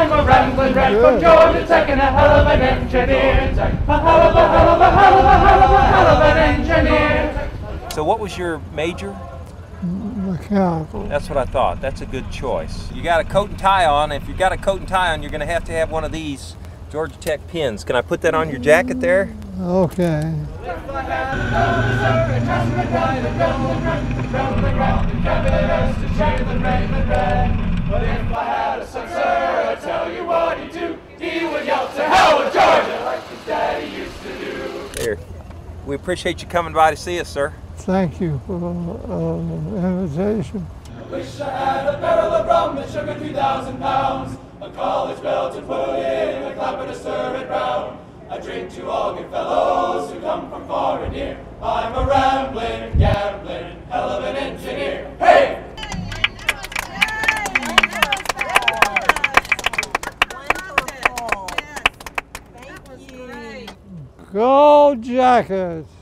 I'm a Ramblin Wreck from Georgia Tech and a hell of an engineer. A hell of an engineer. So what was your major? Mechanical. That's what I thought. That's a good choice. You got a coat and tie on. If you've got a coat and tie on, you're going to have one of these Georgia Tech pins. Can I put that on your jacket there? Okay. But if I had a son, sir, I'd tell you what he'd do. He would yell to hell with Georgia like his daddy used to do. There. We appreciate you coming by to see us, sir. Thank you for the invitation. Wish I had a barrel of rum that sugar 3,000 pounds, a college bell to put in, a clapper to serve it round. I drink to all good fellows who come from far and near. I'm a rambling, gambling, hell of an engineer. Hey! Go Jackets!